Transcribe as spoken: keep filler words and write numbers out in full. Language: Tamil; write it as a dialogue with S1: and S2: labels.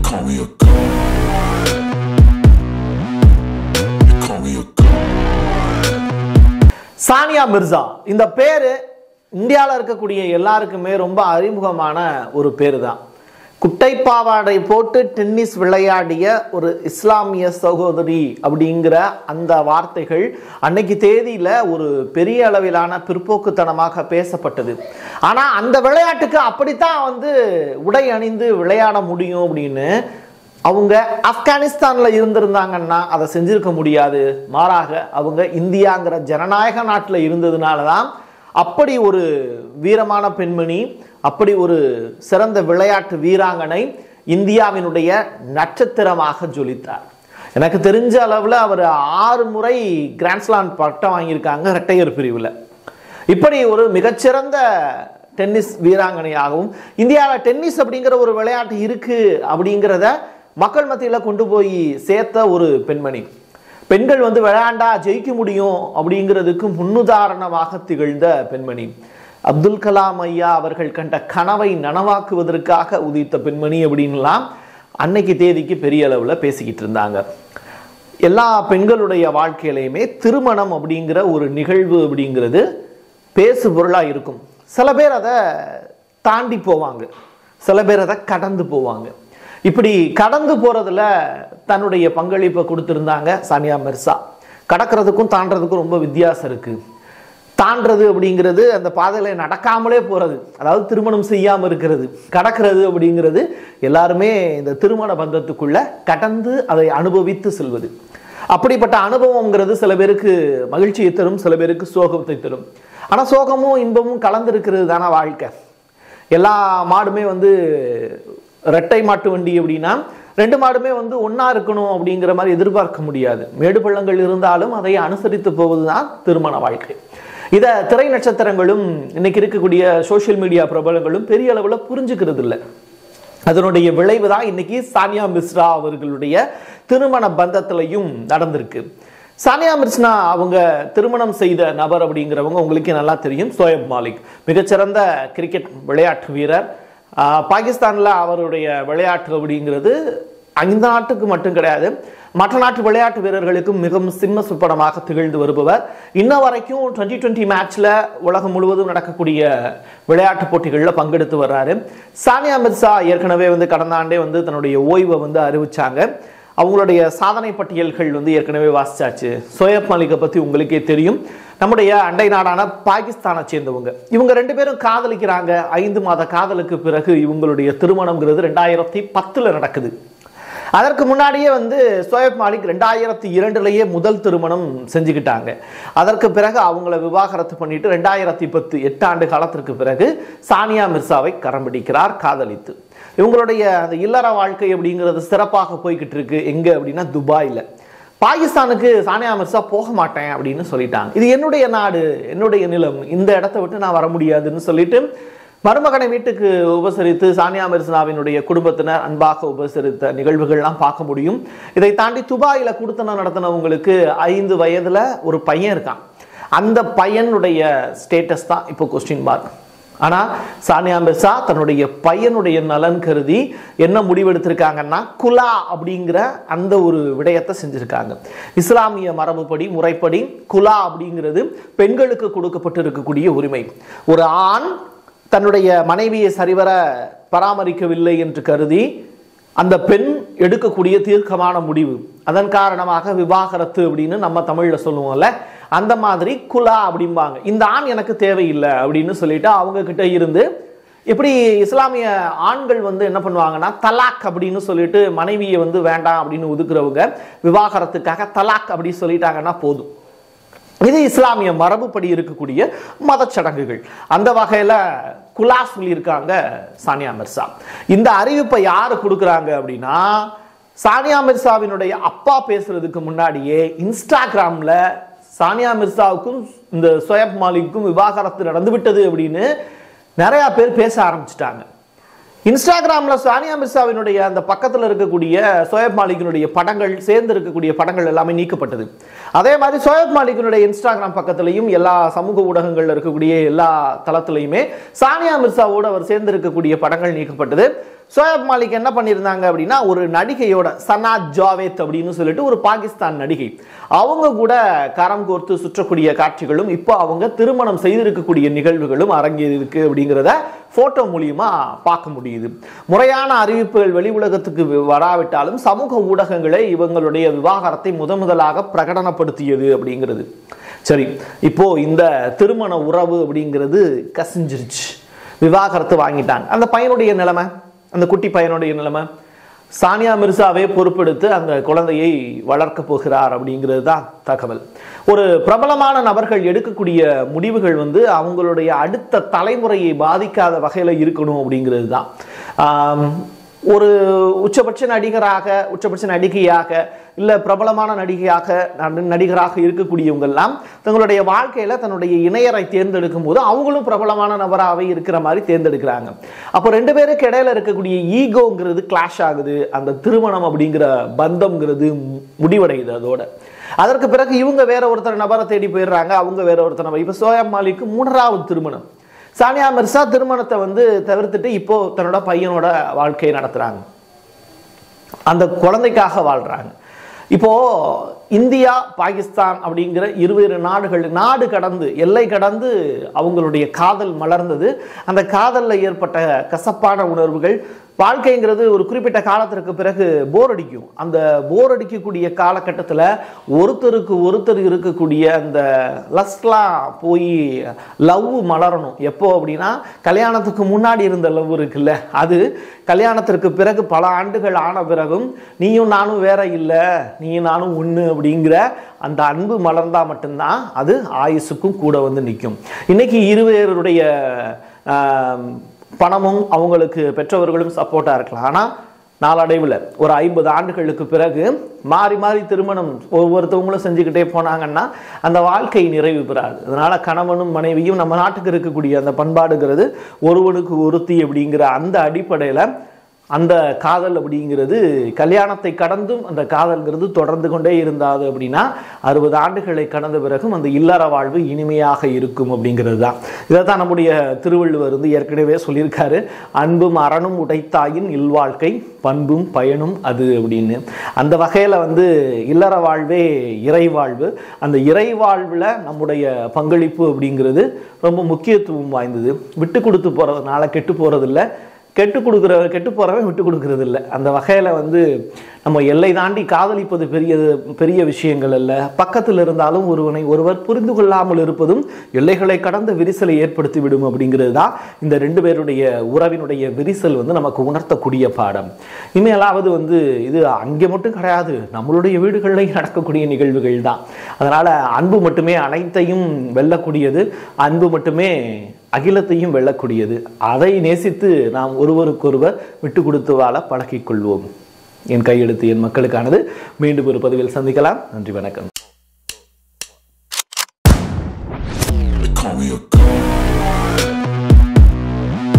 S1: call me a god. You call me a god.
S2: Sania Mirza இந்த பேரு இந்தியாவில் இருக்கக்கூடிய எல்லாருக்குமே ரொம்ப அறிமுகமான ஒரு பேரு தான். குட்டைப்பாவாடை போட்டு டென்னிஸ் விளையாடிய ஒரு இஸ்லாமிய சகோதரி அப்படிங்கிற அந்த வார்த்தைகள் அன்னைக்கு தேதியில ஒரு பெரிய அளவிலான பிற்போக்குத்தனமாக பேசப்பட்டது. ஆனா அந்த விளையாட்டுக்கு அப்படித்தான் வந்து உடை அணிந்து விளையாட முடியும் அப்படின்னு அவங்க ஆப்கானிஸ்தான்ல இருந்திருந்தாங்கன்னா அதை செஞ்சிருக்க முடியாது. மாறாக அவங்க இந்தியாங்கிற ஜனநாயக நாட்டில் இருந்ததுனால தான் அப்படி ஒரு வீரமான பெண்மணி, அப்படி ஒரு சிறந்த விளையாட்டு வீராங்கனை இந்தியாவினுடைய நட்சத்திரமாக ஜொலித்தார். எனக்கு தெரிஞ்ச அளவில் அவர் ஆறு முறை கிராண்ட்ஸ்லாம் பட்டம் வாங்கியிருக்காங்க இரட்டையர் பிரிவில். இப்படி ஒரு மிகச்சிறந்த டென்னிஸ் வீராங்கனையாகவும் இந்தியாவில் டென்னிஸ் அப்படிங்கிற ஒரு விளையாட்டு இருக்கு அப்படிங்கிறத மக்கள் மத்தியில் கொண்டு போய் சேர்த்த ஒரு பெண்மணி. பெண்கள் வந்து விளையாண்டா ஜெயிக்க முடியும் அப்படிங்கிறதுக்கு முன்னுதாரணமாக திகழ்ந்த பெண்மணி. அப்துல் கலாம் ஐயா அவர்கள் கண்ட கனவை நனவாக்குவதற்காக உதித்த பெண்மணி அப்படின்லாம் அன்னைக்கு தேதிக்கு பெரிய அளவில் பேசிக்கிட்டு இருந்தாங்க. எல்லா பெண்களுடைய வாழ்க்கையிலையுமே திருமணம் அப்படிங்கிற ஒரு நிகழ்வு அப்படிங்கிறது பேசு பொருளாக இருக்கும். சில பேர் அதை தாண்டி போவாங்க, சில பேர் அதை கடந்து போவாங்க. இப்படி கடந்து போறதுல தன்னுடைய பங்களிப்பை கொடுத்திருந்தாங்க சானியா மிர்சா. கடக்கிறதுக்கும் தாண்டறதுக்கும் ரொம்ப வித்தியாசம் இருக்கு. தாண்டறது அப்படிங்கிறது அந்த பாதையில நடக்காமலே போறது, அதாவது திருமணம் செய்யாம இருக்கிறது. கடக்கிறது அப்படிங்கிறது எல்லாருமே இந்த திருமண பந்தத்துக்குள்ள கடந்து அதை அனுபவித்து செல்வது. அப்படிப்பட்ட அனுபவம்ங்கிறது சில பேருக்கு மகிழ்ச்சியை தரும், சில பேருக்கு சோகத்தை தரும். ஆனா சோகமும் இன்பமும் கலந்து இருக்கிறது தானே வாழ்க்கை. எல்லா மாடுமே வந்து ரெட்டை மாட்டு வண்டி அப்படின்னா ரெண்டு மாடுமே வந்து ஒன்னா இருக்கணும் அப்படிங்கிற மாதிரி எதிர்பார்க்க முடியாது. மேடு பள்ளங்கள் இருந்தாலும் அதை அனுசரித்து போவதுதான் திருமண வாழ்க்கை. இதை திரை நட்சத்திரங்களும் இன்னைக்கு இருக்கக்கூடிய சோசியல் மீடியா பிரபலங்களும் பெரிய அளவில் புரிஞ்சுக்கிறது இல்லை. அதனுடைய விளைவு தான் இன்னைக்கு சானியா மிர்சா அவர்களுடைய திருமண பந்தத்திலையும் நடந்திருக்கு. சானியா மிர்சா அவங்க திருமணம் செய்த நபர் அப்படிங்கிறவங்க உங்களுக்கே நல்லா தெரியும், சோயப் மாலிக். மிகச்சிறந்த கிரிக்கெட் விளையாட்டு வீரர். பாகிஸ்தானில் அவருடைய விளையாட்டு அப்படிங்கிறது அந்த நாட்டுக்கு மட்டும் கிடையாது, மற்ற நாட்டு விளையாட்டு வீரர்களுக்கும் மிகவும் சிம்ம சுப்படமாக திகழ்ந்து வருபவர். இன்ன வரைக்கும் டுவெண்ட்டி டுவெண்ட்டி மேட்ச்ல உலகம் முழுவதும் நடக்கக்கூடிய விளையாட்டு போட்டிகளில் பங்கெடுத்து வர்றாரு. சானியா மிர்சா ஏற்கனவே வந்து கடந்த ஆண்டே வந்து தன்னுடைய ஓய்வை வந்து அறிவிச்சாங்க. அவங்களுடைய சாதனை பட்டியல்கள் வந்து ஏற்கனவே வாசிச்சாச்சு. சோயப் மாலிகை பத்தி உங்களுக்கே தெரியும். நம்முடைய அண்டை நாடான பாகிஸ்தானை சேர்ந்தவங்க. இவங்க ரெண்டு பேரும் காதலிக்கிறாங்க. ஐந்து மாத காதலுக்கு பிறகு இவங்களுடைய திருமணம்ங்கிறது ரெண்டாயிரத்தி பத்துல நடக்குது. அதற்கு முன்னாடியே வந்து சோயப் மாலிக் ரெண்டாயிரத்தி இரண்டுலேயே முதல் திருமணம் செஞ்சுக்கிட்டாங்க. அதற்கு பிறகு அவங்கள விவாகரத்து பண்ணிட்டு ரெண்டாயிரத்தி பத்து எட்டு ஆண்டு காலத்திற்கு பிறகு சானியா மிர்சாவை கரம் பிடிக்கிறார் காதலித்து. இவங்களுடைய அந்த இல்லற வாழ்க்கை அப்படிங்கிறது சிறப்பாக போய்கிட்டு இருக்கு. எங்க அப்படின்னா துபாயில். பாகிஸ்தானுக்கு சானியா மிர்சா போக மாட்டேன் அப்படின்னு சொல்லிட்டாங்க. இது என்னுடைய நாடு, என்னுடைய நிலம், இந்த இடத்த விட்டு நான் வர முடியாதுன்னு சொல்லிட்டு மருமகனை வீட்டுக்கு உபசரித்து சானியா மிர்சாவினுடைய குடும்பத்தினர் அன்பாக உபசரித்த நிகழ்வுகள்லாம் பார்க்க முடியும். இதை தாண்டி துபாயில குடுத்தனம் நடத்தினவங்களுக்கு ஐந்து வயதுல ஒரு பையன் இருக்கான். அந்த பையனுடைய ஸ்டேட்டஸ் தான் இப்போ கொஸ்டின் மார்க். ஆனா சானியா மிர்சா தன்னுடைய பையனுடைய நலன் கருதி என்ன முடிவெடுத்திருக்காங்கன்னா குலா அப்படிங்கிற அந்த ஒரு விடயத்தை செஞ்சிருக்காங்க. இஸ்லாமிய மரபுப்படி முறைப்படி குலா அப்படிங்கிறது பெண்களுக்கு கொடுக்கப்பட்டு இருக்கக்கூடிய உரிமை. ஒரு ஆண் தன்னுடைய மனைவியை சரிவர பராமரிக்கவில்லை என்று கருதி அந்த பெண் எடுக்கக்கூடிய தீர்க்கமான முடிவு, அதன் காரணமாக விவாகரத்து அப்படின்னு நம்ம தமிழ்ல சொல்லுவோம்ல, அந்த மாதிரி குலா அப்படிம்பாங்க. இந்த ஆண் எனக்கு தேவையில்லை அப்படின்னு சொல்லிட்டு அவங்க கிட்ட இருந்து எப்படி இஸ்லாமிய ஆண்கள் வந்து என்ன பண்ணுவாங்கன்னா தலாக் அப்படின்னு சொல்லிட்டு மனைவியை வந்து வேண்டாம் அப்படின்னு ஒதுக்குறவங்க விவாகரத்துக்காக தலாக் அப்படி சொல்லிட்டாங்கன்னா போதும். இது இஸ்லாமிய மரபுப்படி இருக்கக்கூடிய மத சடங்குகள். அந்த வகையில குலா சொல்லியிருக்காங்க சானியா மிர்சா. இந்த அறிவிப்பை யாரு கொடுக்குறாங்க அப்படின்னா சானியா மிர்சாவினுடைய அப்பா பேசுறதுக்கு முன்னாடியே இன்ஸ்டாகிராம்ல சானியா மிர்சாவுக்கும் இந்த சோயப் மாலிக்கும் விவாகரத்து நடந்து விட்டது அப்படின்னு நிறைய பேர் பேச ஆரம்பிச்சிட்டாங்க. இன்ஸ்டாகிராம்ல சானியா மிர்சாவினுடைய அந்த பக்கத்தில் இருக்கக்கூடிய சோயப் மாலிக்கினுடைய படங்கள் சேர்ந்து இருக்கக்கூடிய படங்கள் எல்லாமே நீக்கப்பட்டது. அதே மாதிரி சோயப் மாலிக்கினுடைய இன்ஸ்டாகிராம் பக்கத்திலையும் எல்லா சமூக ஊடகங்கள்ல இருக்கக்கூடிய எல்லா தளத்திலையுமே சானியா மிர்சாவோடு அவர் சேர்ந்து இருக்கக்கூடிய படங்கள் நீக்கப்பட்டது. சோயப் மாலிக் என்ன பண்ணியிருந்தாங்க அப்படின்னா, ஒரு நடிகையோட சனா ஜாவேத் அப்படின்னு சொல்லிட்டு ஒரு பாகிஸ்தான் நடிகை, அவங்க கூட கரம் கோர்த்து சுற்றக்கூடிய காட்சிகளும் இப்போ அவங்க திருமணம் செய்திருக்கக்கூடிய நிகழ்வுகளும் அரங்கேறிருக்கு அப்படிங்கிறத போட்டோ மூலியமா பார்க்க முடியுது. முறையான அறிவிப்புகள் வெளி உலகத்துக்கு வராவிட்டாலும் சமூக ஊடகங்களே இவங்களுடைய விவாகரத்தை முத முதலாக பிரகடனப்படுத்தியது அப்படிங்கிறது. சரி, இப்போ இந்த திருமண உறவு அப்படிங்கிறது கசிஞ்சிருச்சு, விவாகரத்து வாங்கிட்டாங்க. அந்த பையனுடைய நிலைமை, அந்த குட்டி பையனுடைய நிலைமை, சானியா மிர்சாவே பொறுப்பெடுத்து அந்த குழந்தையை வளர்க்க போகிறார் அப்படிங்கிறது தான் தகவல். ஒரு பிரபலமான நபர்கள் எடுக்கக்கூடிய முடிவுகள் வந்து அவங்களுடைய அடுத்த தலைமுறையை பாதிக்காத வகையில் இருக்கணும் அப்படிங்கிறது தான். ஒரு உச்சபட்ச நடிகராக, உச்சபட்ச நடிகையாக, இல்லை பிரபலமான நடிகையாக, நடிகராக இருக்கக்கூடியவங்கெல்லாம் தங்களுடைய வாழ்க்கையில தன்னுடைய இணையரை தேர்ந்தெடுக்கும் போது அவங்களும் பிரபலமான நபராகவே இருக்கிற மாதிரி தேர்ந்தெடுக்கிறாங்க. அப்போ ரெண்டு பேருக்கு இடையில இருக்கக்கூடிய ஈகோங்கிறது கிளாஷ் ஆகுது. அந்த திருமணம் அப்படிங்கிற பந்தம்ங்கிறது முடிவடையுது அதோட. அதற்கு பிறகு இவங்க வேற ஒருத்தர் நபரை தேடி போயிடுறாங்க, அவங்க வேற ஒருத்தர் நபர். இப்போ சோயப் மாலிக்கு மூன்றாவது திருமணம். சானியா மிர்சா திருமணத்தை வந்து தவிர்த்துட்டு இப்போ தன்னோட பையனோட வாழ்க்கையை நடத்துறாங்க, அந்த குழந்தைக்காக வாழ்றாங்க. இப்போ இந்தியா பாகிஸ்தான் அப்படிங்கிற இருவேறு நாடுகள், நாடு கடந்து எல்லை கடந்து அவங்களுடைய காதல் மலர்ந்தது. அந்த காதலில் ஏற்பட்ட கசப்பான உணர்வுகள், வாழ்க்கைங்கிறது ஒரு குறிப்பிட்ட காலத்திற்கு பிறகு போர் அடிக்கும். அந்த போர் அடிக்கக்கூடிய காலகட்டத்தில் ஒருத்தருக்கு ஒருத்தர் இருக்கக்கூடிய அந்த லஸ்ட்லாம் போய் லவ் மலரணும். எப்போ அப்படின்னா, கல்யாணத்துக்கு முன்னாடி இருந்த லவ் இருக்குல்ல, அது கல்யாணத்திற்கு பிறகு பல ஆண்டுகள் ஆன பிறகும் நீயும் நானும் வேற இல்லை, நீயும் நானும் ஒன்று அப்படிங்கிற அந்த அன்பு மலர்ந்தா மட்டும்தான் அது ஆயுசுக்கும் கூட வந்து நிற்கும். இன்னைக்கு இருவேருடைய பணமும் அவங்களுக்கு பெற்றவர்களும் சப்போர்ட்டாக இருக்கலாம். ஆனால் நாளடைவில் ஒரு ஐம்பது ஆண்டுகளுக்கு பிறகு மாறி மாறி திருமணம் ஒவ்வொருத்தவங்களும் செஞ்சுக்கிட்டே போனாங்கன்னா அந்த வாழ்க்கை நிறைவு பெறாது. அதனால கணவனும் மனைவியும் நம்ம நாட்டுக்கு இருக்கக்கூடிய அந்த பண்பாடுங்கிறது ஒருவனுக்கு ஒருத்தி அப்படிங்கிற அந்த அடிப்படையில் அந்த காதல் அப்படிங்கிறது கல்யாணத்தை கடந்தும் அந்த காதல்ங்கிறது தொடர்ந்து கொண்டே இருந்தாது அப்படின்னா அறுபது ஆண்டுகளை கடந்த பிறகும் அந்த இல்லற வாழ்வு இனிமையாக இருக்கும் அப்படிங்கிறது தான். இதை தான் நம்முடைய திருவள்ளுவர் வந்து ஏற்கனவே சொல்லியிருக்காரு, அன்பும் அறனும் உடைத்தாயின் இல்வாழ்க்கை பண்பும் பயனும் அது அப்படின்னு. அந்த வகையில் வந்து இல்லற வாழ்வே இறைவாழ்வு. அந்த இறைவாழ்வில் நம்முடைய பங்களிப்பு அப்படிங்கிறது ரொம்ப முக்கியத்துவம் வாய்ந்தது. விட்டு கொடுத்து போகிறதுனால கெட்டு போகிறதில்ல, கெட்டு கொடுக்குற கெட்டு போகிறவன் விட்டு கொடுக்கறது இல்லை. அந்த வகையில் வந்து நம்ம எல்லை தாண்டி காதலிப்பது பெரிய பெரிய விஷயங்கள் அல்ல. பக்கத்தில் இருந்தாலும் ஒருவனை ஒருவர் புரிந்து கொள்ளாமல் இருப்பதும் எல்லைகளை கடந்த விரிசலை ஏற்படுத்தி விடும் அப்படிங்கிறது தான் இந்த ரெண்டு பேருடைய உறவினுடைய விரிசல் வந்து நமக்கு உணர்த்தக்கூடிய பாடம். இனிமேலாவது வந்து இது அங்கே மட்டும் கிடையாது, நம்மளுடைய வீடுகளில் நடக்கக்கூடிய நிகழ்வுகள் தான். அதனால் அன்பு மட்டுமே அனைத்தையும் வெல்லக்கூடியது, அன்பு மட்டுமே அகிலத்தையும் வெல்லக்கூடியது. அதை நேசித்து நாம் ஒருவருக்கொருவர் விட்டு கொடுத்து வாழ பழக்கிக் கொள்வோம். என் கையெழுத்து என் மக்களுக்கானது. மீண்டும் ஒரு பதிவில் சந்திக்கலாம். நன்றி, வணக்கம்.